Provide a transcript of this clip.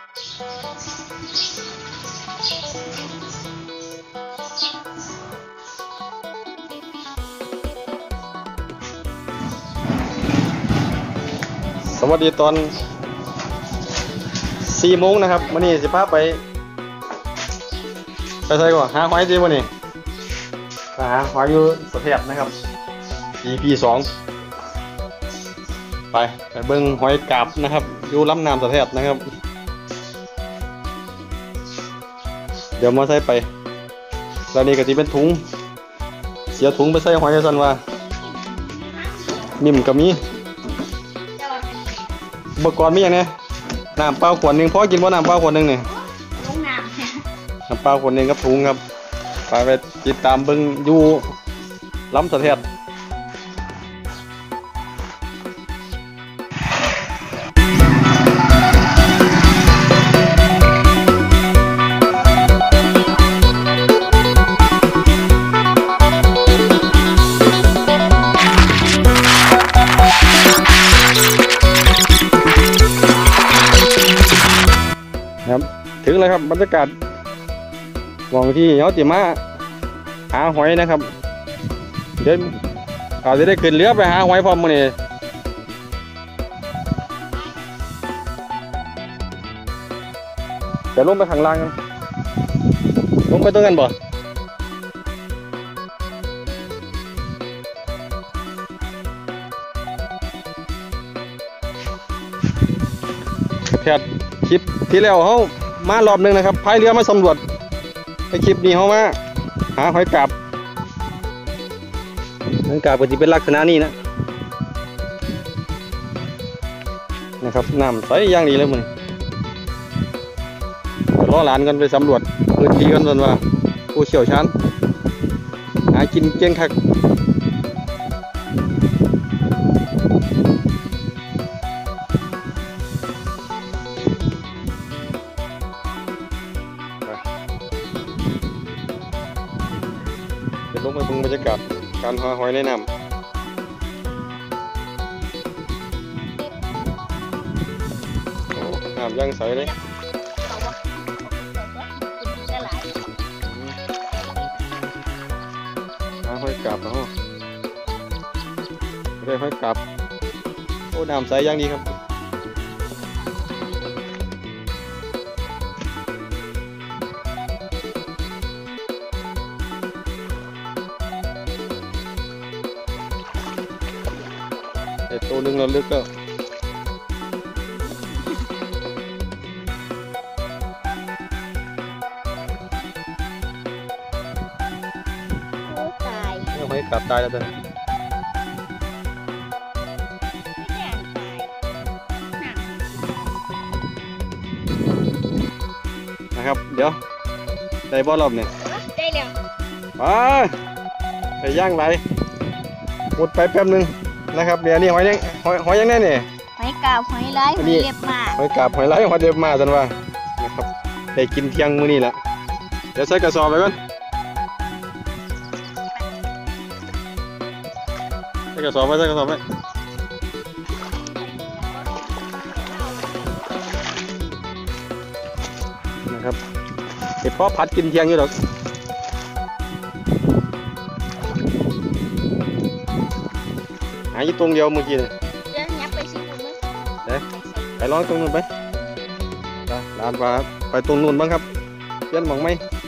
สวัสดีตอน4 โมงนะครับวันนี้สิพาไปใส่ก่อนหาหอยดีวันนี้หาหอยอยู่สะแถบนะครับ EP 2ไปเบิ่งหอยกาบนะครับอยู่ลำน้ำสะแถบนะครับเดี๋ยวมาใส่ไปแล้วนี่ก็จะเป็นถุงเสียถุงไปใส่หอยสันว่านิ่มก็มีอุปกรณ์มีอย่างนี้น้ำเปล่าขวดหนึ่งพอกินว่าน้ำเปล่าขวดหนึ่งเนี่ยน้ำเปล่าขวดหนึ่งกับถุงครับไปติดตามเบิ่งอยู่ลำสะแถบถึงเลยครับบรรยากาศมองที่เขาติมาหาหอยนะครับเดี๋ยวอาจจะได้ขึ้นเรือไปหาหอยพร้อมมื้อนี้จะลงไปข้างล่างลงไปตรงกันบ่แค่คลิปที่แล้วเขามารอบหนึ่งนะครับพายเรือมาสำรวจในคลิปนี้เขามาหาหอยกาบหอยกาบก็จะเป็นลักษณะนี้นะครับน้ำใสอย่างดีเลยมึงล้อหลานกันไปสำรวจพื้นที่กันจนว่าผู้เชี่ยวชาญหากินเก่งคักลงไปเบิ่งบรรยากาศการหาหอยในน้ำโอ้น้ำยังใสเลยหาหอยกาบแล้วได้หอยกาบโอ้น้ำใสยังดีครับตัวนึงเราลึกแล้วตายไม่กลับตายแล้วจ้ะนะครับเดี๋ยวได้บอลรอบเนี่ยได้แล้วไปย่างไรหมดไปแป๊บนึงนะครับเดี๋ยวนี้หอยยังแน่เนี่ยหอยกาบหอยลายหอยเล็บมาหอยกาบหอยลายหอยเล็บมาจันว่านะครับได้กินเที่ยงมื้อนี้ละเดี๋ยวใส่กระสอบไปก่อนใส่กระสอบไว้นะครับเดี๋ยวพ่อพัดกินเที่ยงอยู่หรอกหาอยู่ตรงเดียวเมื่อกี้เลยไปลองตรงนู้นไปลานไปตรงนู้นบ้างครับเปลี่ยนมองไหม